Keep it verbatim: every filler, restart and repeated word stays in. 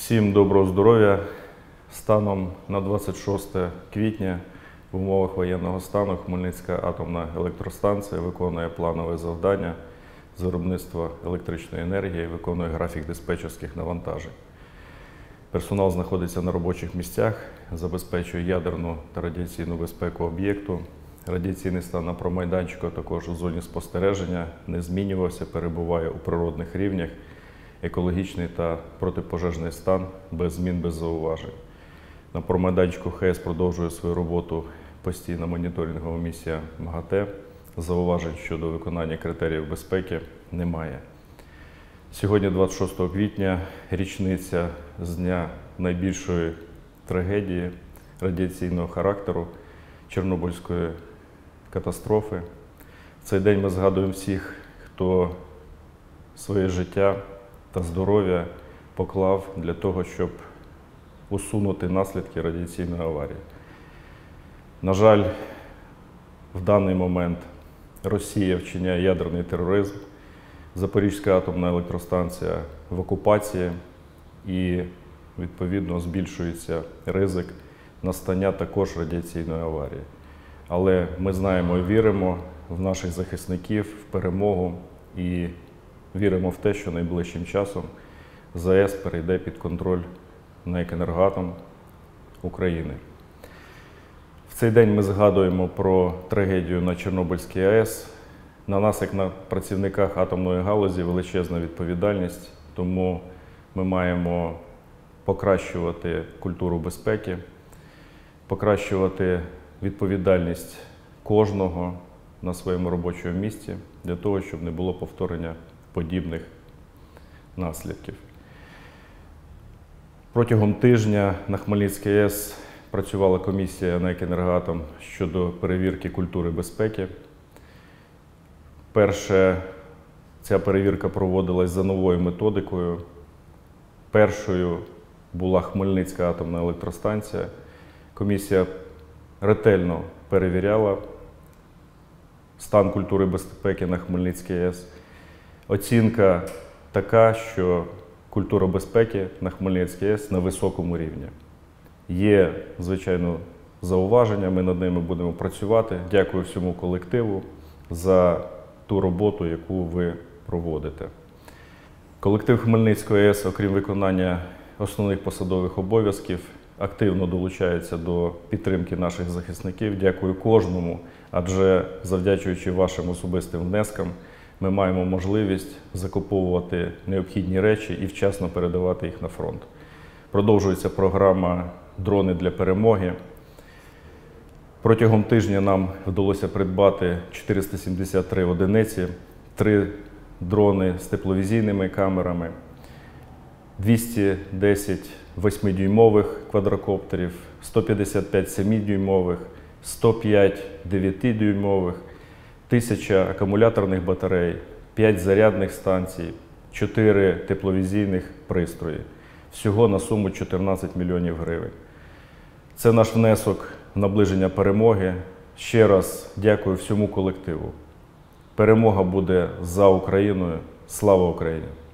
Всім доброго здоров'я. Станом на двадцять шосте квітня в умовах воєнного стану Хмельницька атомна електростанція виконує планове завдання з виробництва електричної енергії, виконує графік диспетчерських навантажень. Персонал знаходиться на робочих місцях, забезпечує ядерну та радіаційну безпеку об'єкту. Радіаційний стан на промайданчику, також у зоні спостереження, не змінювався, перебуває у природних рівнях. Екологічний та протипожежний стан без змін, без зауважень. На промайданчику ХЕС продовжує свою роботу постійна моніторингова місія МАГАТЕ. Зауважень щодо виконання критеріїв безпеки немає. Сьогодні, двадцять шостого квітня, річниця з дня найбільшої трагедії радіаційного характеру Чорнобильської катастрофи. В цей день ми згадуємо всіх, хто своє життя та здоров'я поклав для того, щоб усунути наслідки радіаційної аварії. На жаль, в даний момент Росія вчиняє ядерний тероризм, Запорізька атомна електростанція в окупації і, відповідно, збільшується ризик настання також радіаційної аварії. Але ми знаємо і віримо в наших захисників, в перемогу і віримо в те, що найближчим часом ЗАЕС перейде під контроль НЕК «Енергоатом» України. В цей день ми згадуємо про трагедію на Чорнобильській АЕС. На нас, як на працівниках атомної галузі, величезна відповідальність, тому ми маємо покращувати культуру безпеки, покращувати відповідальність кожного на своєму робочому місці, для того, щоб не було повторення подібних наслідків. Протягом тижня на Хмельницькій АЕС працювала комісія НЕК «Енергоатом» щодо перевірки культури безпеки. Перше, ця перевірка проводилась за новою методикою. Першою була Хмельницька атомна електростанція. Комісія ретельно перевіряла стан культури безпеки на Хмельницькій АЕС. Оцінка така, що культура безпеки на Хмельницькій АЕС на високому рівні. Є, звичайно, зауваження, ми над ними будемо працювати. Дякую всьому колективу за ту роботу, яку ви проводите. Колектив Хмельницької АЕС, окрім виконання основних посадових обов'язків, активно долучається до підтримки наших захисників. Дякую кожному, адже завдячуючи вашим особистим внескам, ми маємо можливість закуповувати необхідні речі і вчасно передавати їх на фронт. Продовжується програма «Дрони для перемоги». Протягом тижня нам вдалося придбати чотириста сімдесят три одиниці, три дрони з тепловізійними камерами, двісті десять восьмидюймових квадрокоптерів, сто п'ятдесят п'ять семидюймових, сто п'ять дев'ятидюймових, тисяча акумуляторних батарей, п'ять зарядних станцій, чотири тепловізійних пристрої. Всього на суму чотирнадцять мільйонів гривень. Це наш внесок в наближення перемоги. Ще раз дякую всьому колективу. Перемога буде за Україною. Слава Україні!